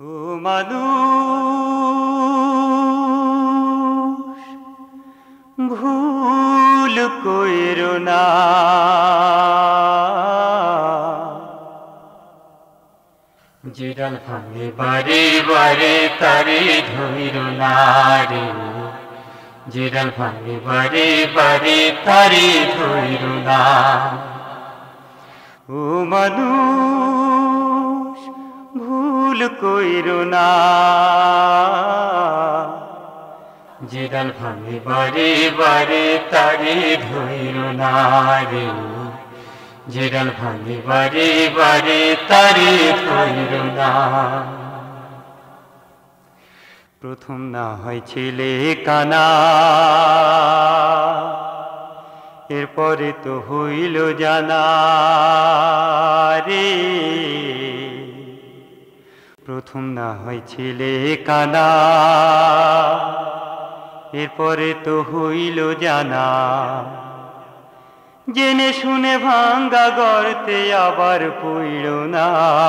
ও মানুষ ভুল কইরো না, যে ডাল ভাঙে বারে বারে তারে ধইরো না রে, যে ডাল ভাঙে বারে বারে তারে ধইরো না। ও মানুষ ভুল কইরো না, যে ডাল ভাঙে বারে বারে তারে ধইরো না রে, যে ডাল ভাঙে বারে বারে তারে ধইরো না। প্রথম না হয় ছেলে কানা, এরপরে তো হইল জানা রে। প্রথম না হয় ছেলে কানা, এরপরে তো হইল জানা। জেনে শুনে ভাঙ্গা গর্তে আবার পইল না,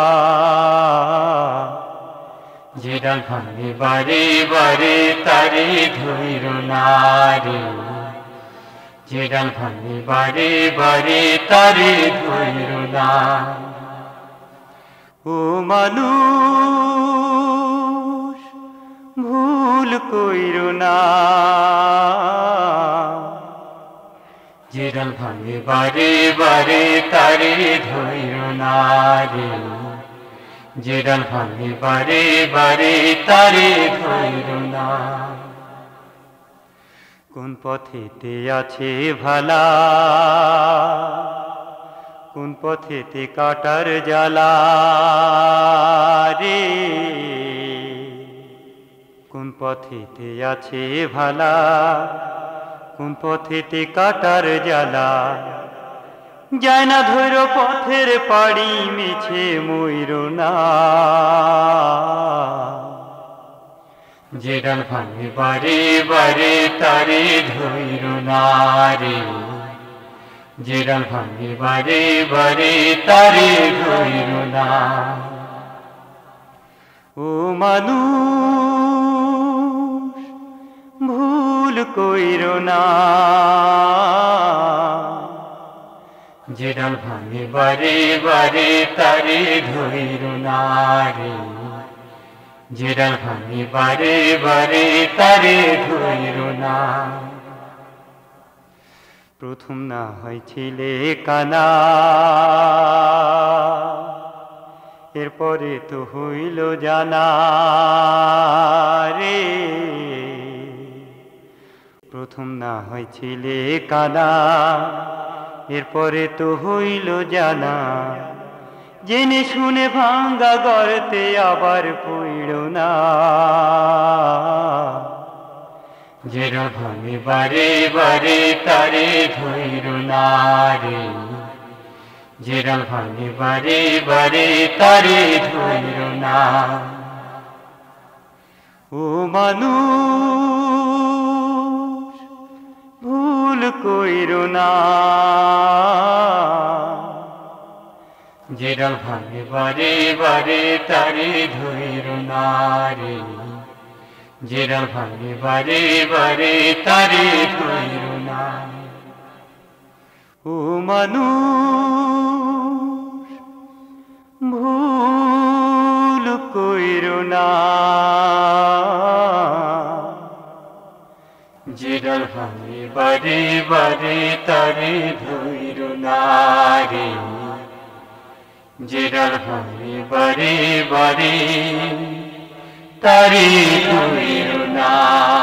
যে ডাল ভাঙে বারে বারে তারে ধইরো না রে, যে ডাল ভাঙে বারে বারে তারে ধইরো না। ও মানুষ ভুল কইরো না, যে ডাল ভাঙে বারে বারে তারে ধইরো না রে, যে ডাল ভাঙে বারে বারে তারে ধইরো না। কোন পথেতে আছে ভালা, কোন পথেতে কাটার জ্বালা রে। কোন পথেতে আছে ভালা, কোন পথেতে কাটার জ্বালা। যায় না ধৈর পথের পাড়ি মিছে মইরো না, যে ডাল ভাঙে বারে বারে তারে ধইরো না রে, যে ডাল ভাঙে বারে বারে তারে ধইরো না। ও মানুষ ভুল কইরো না, যে ডাল ভাঙে বারে বারে তারে ধইরো না রে, যে ডাল ভাঙে বারে বারে তারে ধইরো না। প্রথম না হয় ছেলে কানা, এরপরে তো হইল জানা রে। প্রথম না হয় ছেলে কানা, এরপরে তো হইল জানা। জেনে শুনে ভাঙ্গা গর্তে আবার পইল না, যে ডাল ভাঙে বারে বারে তারে ধইরো না রে, যে ডাল ভাঙে বারে বারে তারে ধইরো না। ও মানুষ ভুল কইরো না, যে ডাল ভাঙে বারে বারে তারে ধইরো না রে, যে ডাল ভাঙে বারে বারে তারে ধইরো না। ও মানুষ ভুল কইরো না, যে ডাল ভাঙে বারে বারে তারে ধইরো না রে, যে ডাল ভাঙে বারে বারে তারে ধইরো না।